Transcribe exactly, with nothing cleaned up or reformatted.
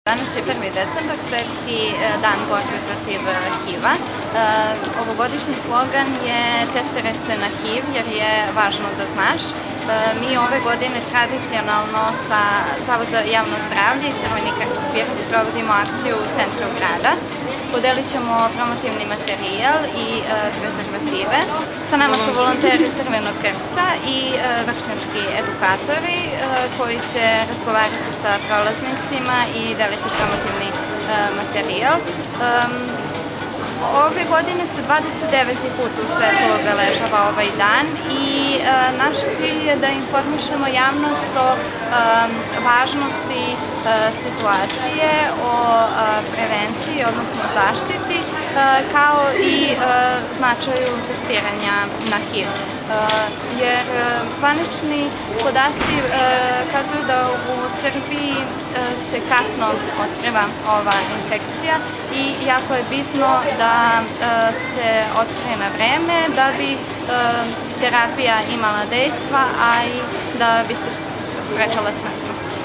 Danas je prvi decembar, svetski dan borbe protiv H I V-a. Ovogodišnji slogan je "Testiraj se na H I V jer je važno da znaš". Mi ove godine tradicionalno sa Zavod za javno zdravlje i Crveni krst Pirot sprovodimo akciju u centru grada. Podelit ćemo promotivni materijal i prezervative. Sa nama su volonteri Crvenog krsta i vršnjački edukatori koji će razgovarati sa prolaznicima i deliti promotivni materijal. Ove godine se dvadeset deveti put u svetu obeležava ovaj dan i naš cilj je da informišemo javnost o važnosti situacije, o prevenciji, odnosno zaštiti, kao i značaju testiranja na H I V. Jer zvanični podaci kazuju da u Srbiji se kasno otkriva ova infekcija i jako je bitno da se otkrije na vreme da bi terapija imala dejstva, a i da bi se sprečala smrtnost.